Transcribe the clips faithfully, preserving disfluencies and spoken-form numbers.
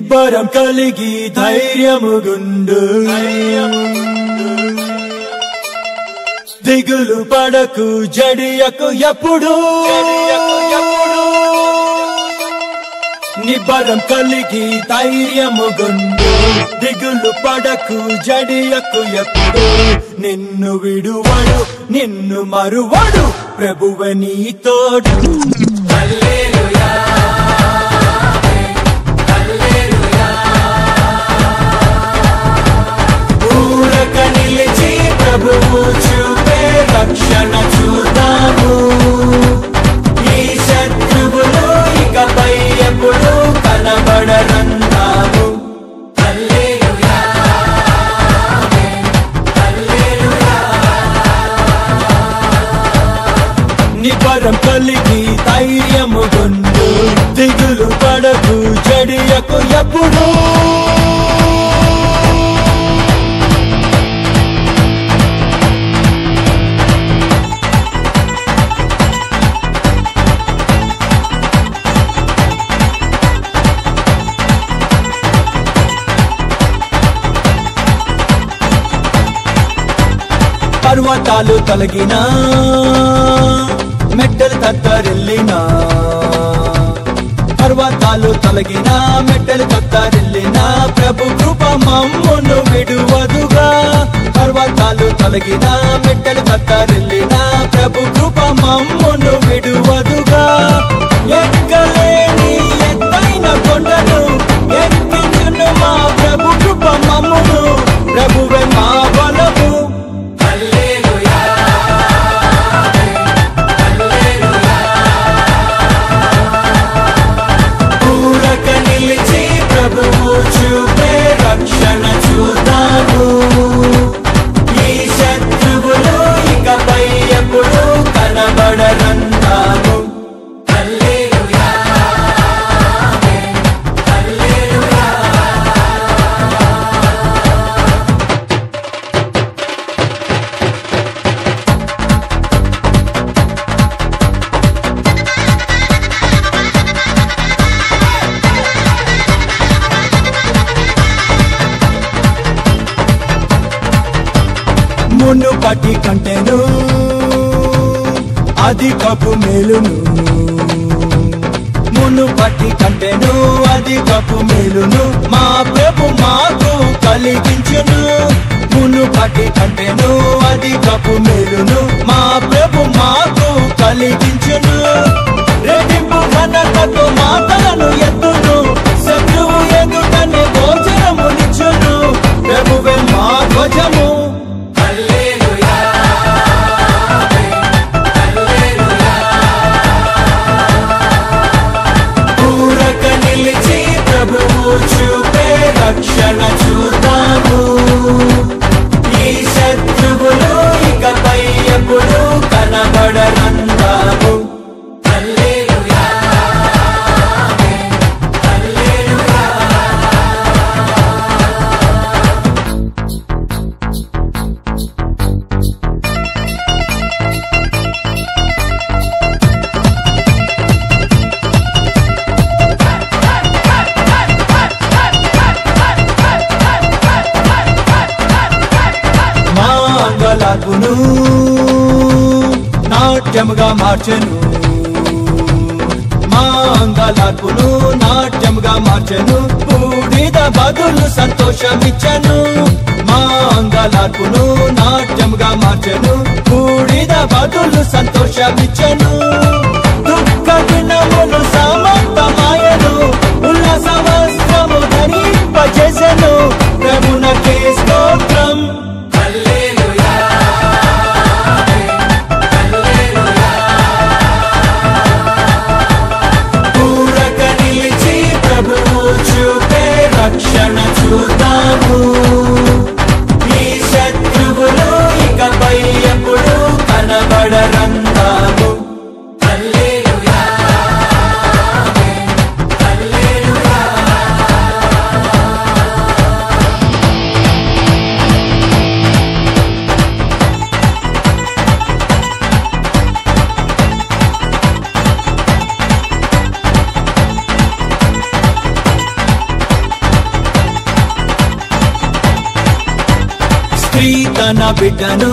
నిబ్బరం కలిగి ధైర్యముగుండు దిగులు పడకు జడియకు ఎప్పుడు నిబ్బరం కలిగి ధైర్యముగుండు దిగులు పడకు జడియకు ఎప్పుడు నిన్ను విడువడు నిన్ను మరువడు ప్రభువే నీ తోడు హల్లెలూయా హల్లెలూయా ఊరక నిలిచి ప్రభువు చూపే రక్షణ చూద్దాము ఈ శత్రువులు ఇకపై ఎప్పుడు కనబడనందాము హల్లెలూయా హల్లెలూయా నిబ్బరం కలిగి ధైర్యముగుండు దిగులు పడకు జడియకు ఎప్పుడు పర్వతాలు తొలగినా మెట్టలు తత్తరిల్లినా పర్వతాలు తొలగినా మెట్టలు తత్తరిల్లినా ప్రభు కృప మమ్మును విడువదుగా పర్వతాలు తొలగినా మెట్టలు తత్తరిల్లినా ప్రభు కృప మమ్మును విడువదుగా ఎక్కలేని ఎత్తైన కొండను ఎక్కించును మా ప్రభు కృప మమ్మును ప్రభువే మా బలము చూపే రక్షణ చూద్దాము ఈ శత్రువులు ఇకపై ఎప్పుడు కనబడనందాము హల్లెలూయా హల్లెలూయా మునుపటి కంటెను అధికపు మేలును మునుపటి కంటెను అధికపు మేలును మా ప్రభు మాకు కలిగించును మునుపటి కంటెను అధికపు మేలును మా ప్రభు మాకు కలిగించును రెట్టింపు ఘనతతో మాటలను ఎత్తును శత్రువు ఎదుటనే భోజనమునిచ్చును ప్రభువే మా ధ్వజము చూపే రక్షణ చూద్దాము ఈ శత్రువులు ఇకపై ఎప్పుడు కనబడనందాము హల్లెలూయా హల్లెలూయా అంగలార్పును నాట్యముగా మార్చెను మా అంగలార్పును నాట్యముగా మార్చెను బూడిద బదులు సంతోషమిచ్చను మా అంగలార్పును నాట్యముగా మార్చెను బూడిద బదులు సంతోషమిచ్చను దుఃఖ దినములు సమాప్తమాయెను ఉల్లాస వస్త్రము ధరింపజేసెను ప్రభునకే స్తోత్రం చూపే రక్షణ చూద్దాము ఈ శత్రువులు ఇకపై ఎప్పుడు కనబడనందాము హల్లెలూయా హల్లెలూయా స్త్రీ తన బిడ్డను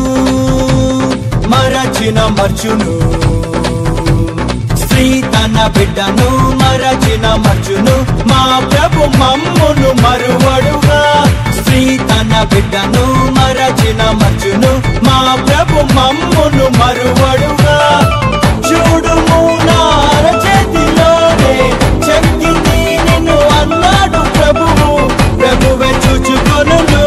మరచిన మర్చును, స్త్రీ తన బిడ్డను మరచిన మర్చును, మా ప్రభు మమ్మును మరువడుగా. స్త్రీ తన బిడ్డను మరచిన మర్చును, మా ప్రభు మమ్మును మరువడుగా. చూడుము నా అరచేతిలోనే చెక్కింది నిన్ను అన్నాడు ప్రభువు, ప్రభువే చూచుకొనును.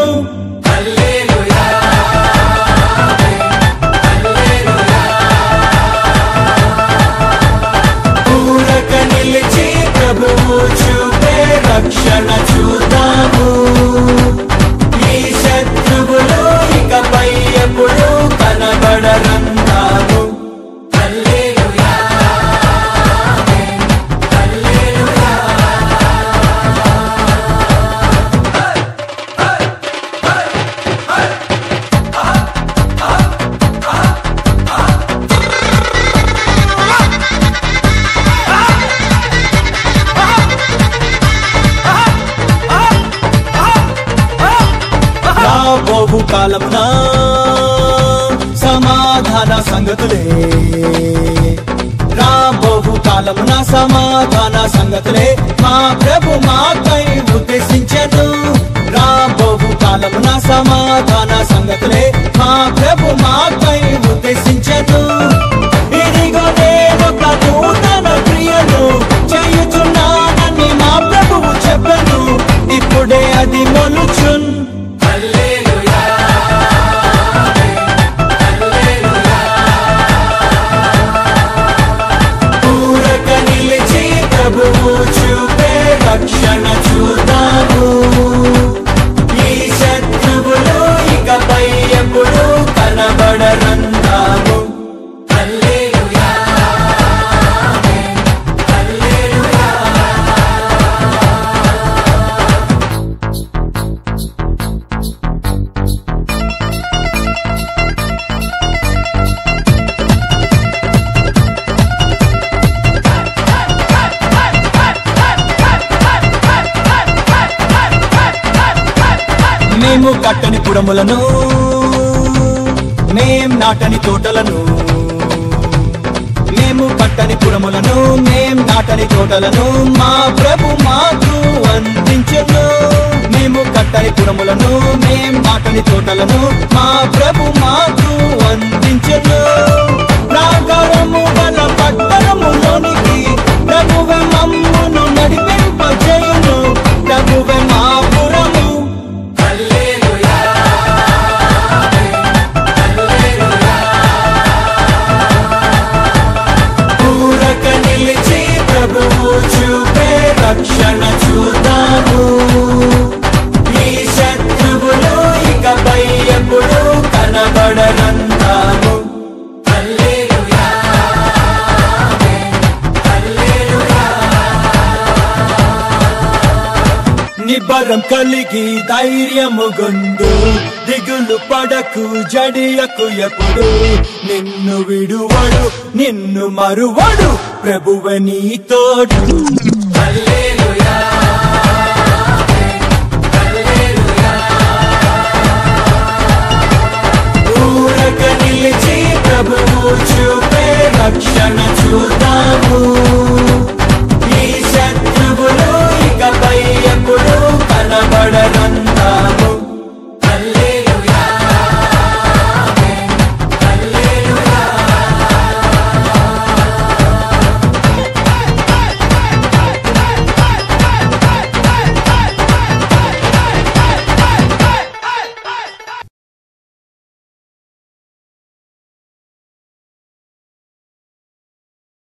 పూరక నిలిచి ప్రభువు చూపే రక్షణ చూద్దాము. ఈ శత్రువులు ఇకపై ఎప్పుడు కనబడరన్నాము. రాబోవు కాలమున సమాధాన సంగతులే, రాబోవు కాలమున సమాధాన సంగతులే మా ప్రభు మాకై ఉద్దేశించెను. రాబోవు కాలమున సమాధాన సంగతులే మా ప్రభు మాకై ఉద్దేశించెను. ఇదిగో నేనొక నూతన క్రియను చేయుచున్నానని మా ప్రభువు చెప్పెను, ఇప్పుడే అది మొలుచున్. ప్రభువు చూపే రక్షణ చూద్దాము. ఈ శత్రువులు ఇకపై ఎప్పుడు కనబడరన్నాము. మేము కట్టని పుడములను, మేం నాటని తోటలను, మేము కట్టని పుడములను, మేం నాటని తోటలను మా ప్రభు మాకు అందించెను. మేము కట్టని పుడములను, మేం నాటని తోటలను మా ప్రభు మాకు అందించెను. ప్రాకారము గల పట్టణములోనికి ప్రభువే మమ్మును నడిపింపజేయును, ప్రభువే మా పురము. ప్రభువు చూపే రక్షణ చూద్దాము. ఈ శత్రువులు ఇకపై ఎప్పుడు కనబడరన్నాము. నిబ్బరం కలిగి ధైర్యము గుండు, దిగులు పడకు జడియకు ఎప్పుడు. నిన్ను విడువడు నిన్ను మరువడు ప్రభువే నీ తోడు.